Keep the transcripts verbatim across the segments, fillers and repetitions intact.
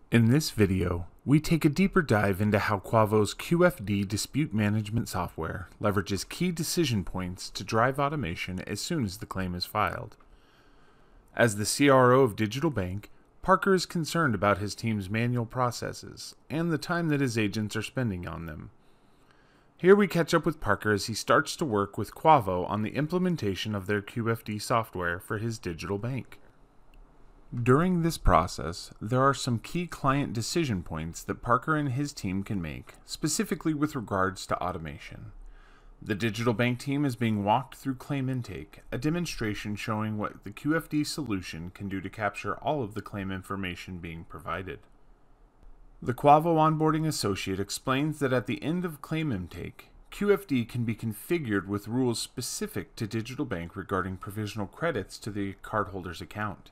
In this video, we take a deeper dive into how Quavo's Q F D dispute management software leverages key decision points to drive automation as soon as the claim is filed. As the C R O of Digital Bank, Parker is concerned about his team's manual processes and the time that his agents are spending on them. Here we catch up with Parker as he starts to work with Quavo on the implementation of their Q F D software for his digital bank. During this process, there are some key client decision points that Parker and his team can make, specifically with regards to automation. The digital bank team is being walked through claim intake, a demonstration showing what the Q F D solution can do to capture all of the claim information being provided. The Quavo onboarding associate explains that at the end of claim intake, Q F D can be configured with rules specific to digital bank regarding provisional credits to the cardholder's account.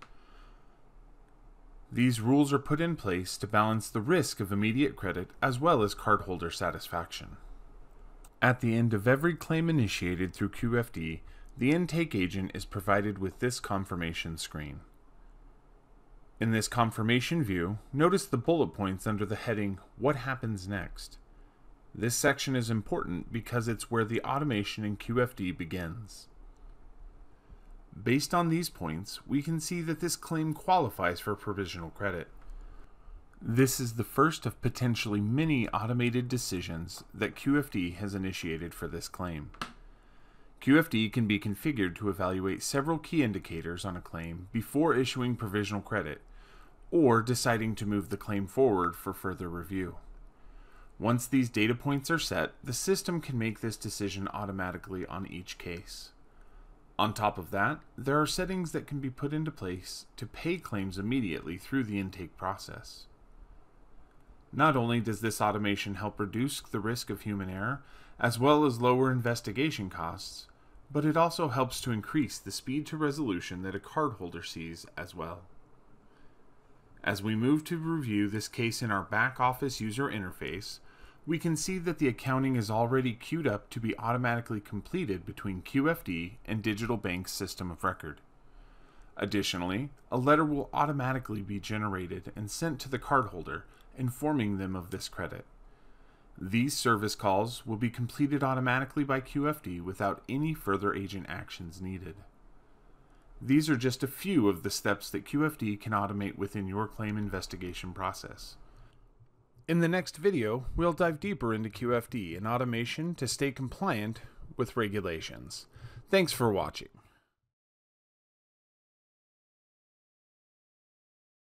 These rules are put in place to balance the risk of immediate credit as well as cardholder satisfaction. At the end of every claim initiated through Q F D, the intake agent is provided with this confirmation screen. In this confirmation view, notice the bullet points under the heading, "What happens next?" This section is important because it's where the automation in Q F D begins. Based on these points, we can see that this claim qualifies for provisional credit. This is the first of potentially many automated decisions that Q F D has initiated for this claim. Q F D can be configured to evaluate several key indicators on a claim before issuing provisional credit, or deciding to move the claim forward for further review. Once these data points are set, the system can make this decision automatically on each case. On top of that, there are settings that can be put into place to pay claims immediately through the intake process. Not only does this automation help reduce the risk of human error, as well as lower investigation costs, but it also helps to increase the speed to resolution that a cardholder sees as well. As we move to review this case in our back office user interface, we can see that the accounting is already queued up to be automatically completed between Q F D and Digital Bank's system of record. Additionally, a letter will automatically be generated and sent to the cardholder, informing them of this credit. These service calls will be completed automatically by Q F D without any further agent actions needed. These are just a few of the steps that Q F D can automate within your claim investigation process. In the next video, we'll dive deeper into Q F D and automation to stay compliant with regulations. Thanks for watching.